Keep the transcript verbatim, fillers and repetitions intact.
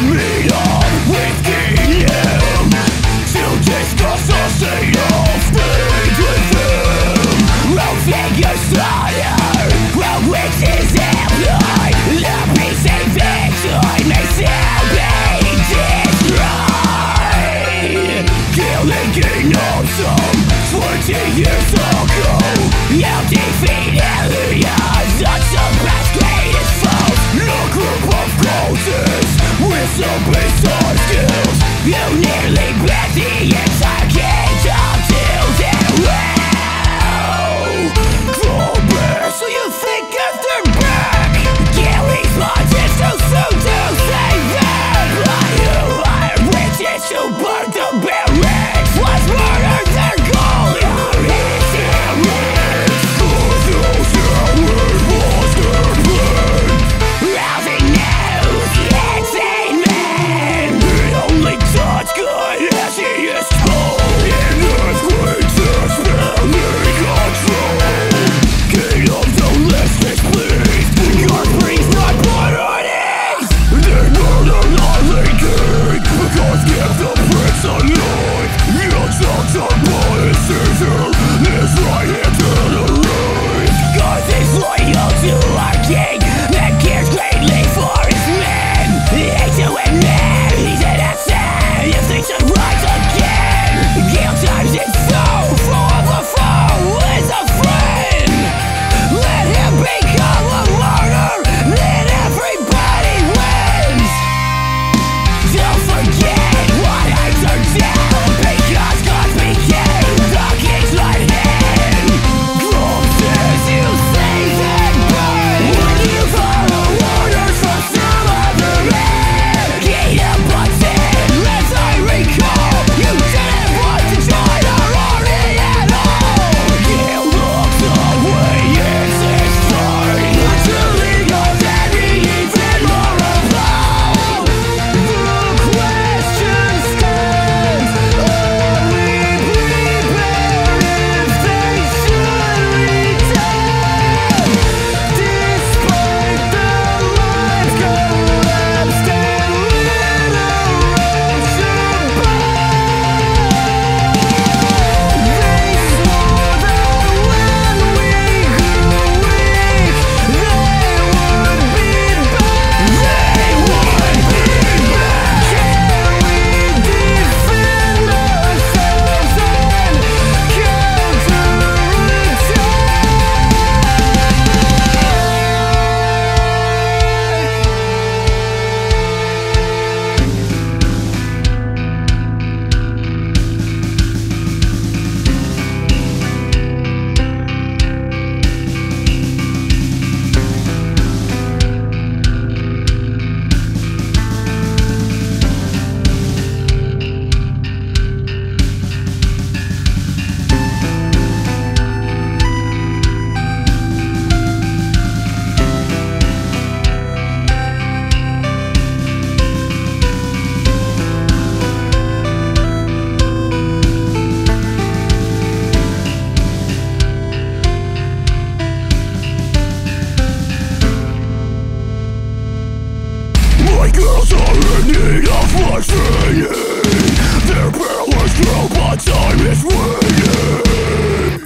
meet up with Ghenim to discuss the state of things with him. I'll figure slaughter, while which is employed. The peace and victory may still be destroyed. Ghael and Ghenim some twenty years ago, you defeat Elluryah, unsurpassed greatest foes. A group of cultists with some bizarre skills. You nearly bet the entire kingdom to their will. Profane, so you think after back? Ghael's blood is too soon to save them. But you are witches who burn the barracks. Was murder their goal? Your hysterics. Rousing news, entertainment. The only touch good as he is told. In earthquakes, there's barely control. Ghenim don't less displeased. Garth breathes not priorities. They murder not leaking, because give the prince a life. Your tongues are blood, Caesar is right here to the right. Garth is loyal to our king and cares greatly for his men. He hates you and me, he's an asset. You think should rise again. Ghael times it so full of a foe is a friend. Let him become a martyr, then everybody wins. Don't forget what I turned down, because God became the king's right hand. Grub says you save and burn when you follow orders from some other man. Ghenim puts in, as I recall, you didn't want to join our army at all. Ghael looks away, it's his fight until he goes and be even more appalled. The question stands, are we prepared if they should return? Despite the lives collapsed and little they swore that when we grew weak, they would be back. They would be back. Can we defend ourselves and my girls are in need of what's training. Their perilous grow, but time is waiting.